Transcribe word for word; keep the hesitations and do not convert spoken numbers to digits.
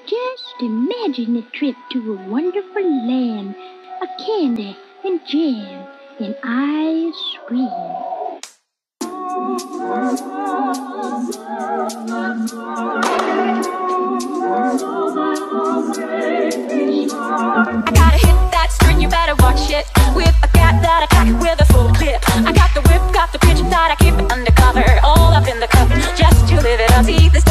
Just imagine a trip to a wonderful land, a candy and jam and ice cream. I gotta hit that string, you better watch it. With a cat that I pack with a full clip. I got the whip, got the pitch that I keep it undercover. All up in the cup, just to live it up. See this